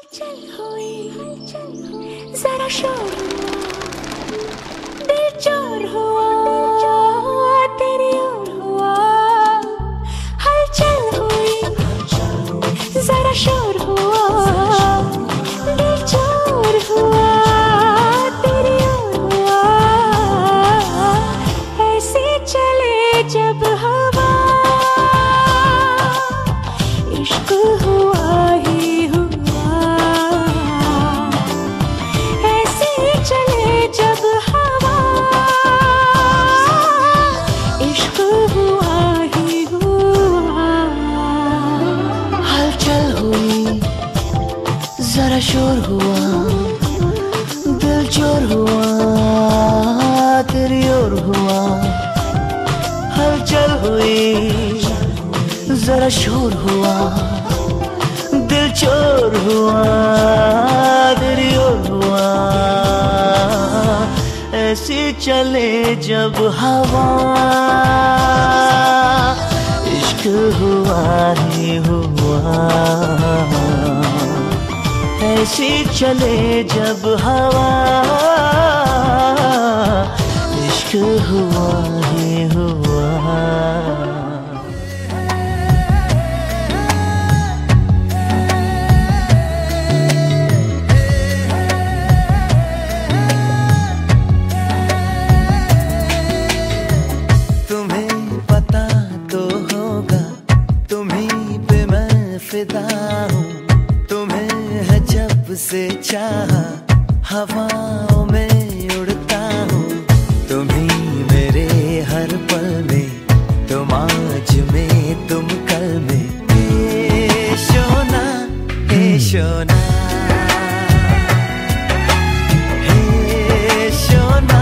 हलचल हुई जरा शोर हुआ, दिल चोर हुआ तेरी ओर हुआ। हलचल हुई जरा शोर हुआ, दिल चोर हुआ तेरी ओर हुआ। ऐसे चले जब हवा, इश्क हुआ ही हुआ। ऐसे चले जब हवा, इश्क हुआ ही हुआ। हलचल हुई जरा शोर हुआ, दिल चोर हुआ तेरी ओर हुआ। हलचल हुई जरा शोर हुआ, दिल चोर हुआ तेरी ओर हुआ। ऐसी चले जब हवा, इश्क हुआ ही हुआ। ऐसी चले जब हवा, इश्क हुआ ही हुआ। फिदा हूँ तुम्हें है जब से चाहा, हवाओं में उड़ता हूँ। तुम ही मेरे हर पल में, तुम आज में तुम कल में। हे सोना हे सोना, हे सोना